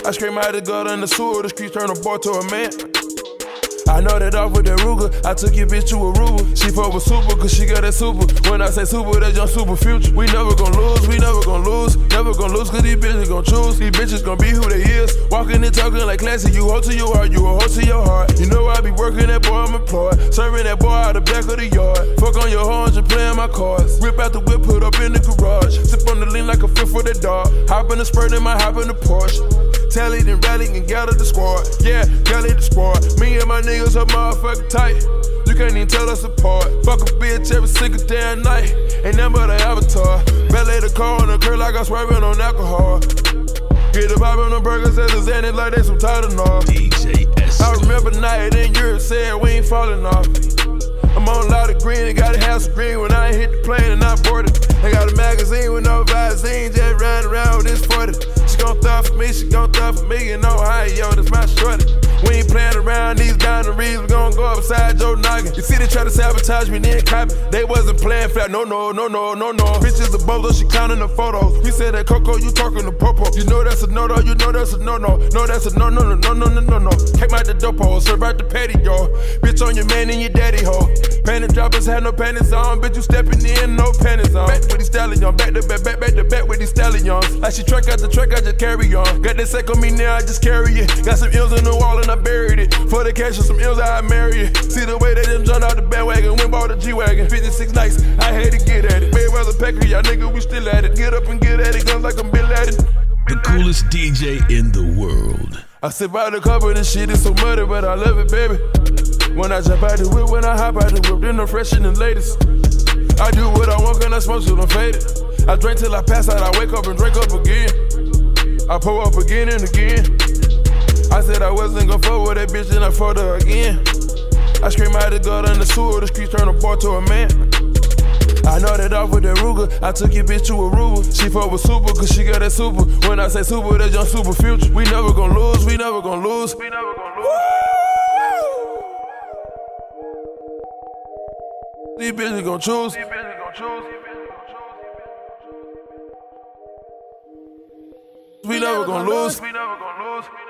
I scream out the gutter in the sewer, the streets turn a boy to a man. I know that off with that Ruger, I took your bitch to Aruba. She fuck with super, cause she got that super. When I say super, that's your super future. We never gon' lose, we never gon' lose. Never gon' lose, cause these bitches gon' choose. These bitches gon' be who they is. Walking and talking like classy, you hold to your heart, you a hold to your heart. You know I be working that boy, I'm employed. Serving that boy out the back of the yard. Fuck on your horns and playing my cards. Whip out the whip, put up in the garage. Sip on the lean like a fifth for the dog. Hop in the spurt, and might hop in the Porsche. Tally, then rally and gather the squad. Yeah, gather the squad. Me and my niggas are motherfucking tight. You can't even tell us apart. Fuck a bitch every single damn night. Ain't nothing but an avatar. Valet the car on the curb like I'm swerving on alcohol. Get the vibe on the burgers as a Xanax like they some Tylenol. I remember night in Europe said we ain't falling off. I'm on a lot of green and gotta have some green when I hit the plane and I boarded. I got a magazine with no Visine, just riding around with this 40. She gon' throw for me, she gon' throw for me in Ohio, that's my shorty. We ain't playing around these boundaries, we gon' go upside your noggin. You see they try to sabotage me, then copy. They wasn't playing flat, no. Bitches the bozo, she counting the photos. You said that Coco, you talking to Popo. You know that's a no-no, you know that's a no-no. No, that's a no. Came out the dope hole, serve out the patio. Bitch on your man and your daddy hoe. Panty droppers had no panties on, bitch you stepping in, no panties on. Back with these stallions, back to back with these stallions. Like she track out the track, I just carry on. Got that sack on me now, I just carry it. Got some ills in the wall and I buried it. For the cash of some ills, I marry it. See the way they done jumped out the bandwagon, went bought a G-Wagon. 56 nights, I had to get at it. Mayweather Pecker, y'all nigga, we still at it. Get up and get at it, guns like I'm Bill at it. The coolest DJ in the world. I sit by the cover, this shit is so muddy, but I love it, baby. When I jump out the whip, when I hop out the whip, then I'm fresh and the latest. I do what I want, and I smoke till I'm faded. I drink till I pass out, I wake up and drink up again. I pull up again and again. I said I wasn't gonna fuck with that bitch, and I fucked her again. I scream out the gutter in the sewer, the streets turn a boy to a man. I know that off with that Ruger, I took your bitch to Aruba. She fuck with super, cause she got that super. When I say super, that's your super future. We never gon' lose, we never gon' lose. We never gon' lose. These bitches gon' choose. We never gon' lose.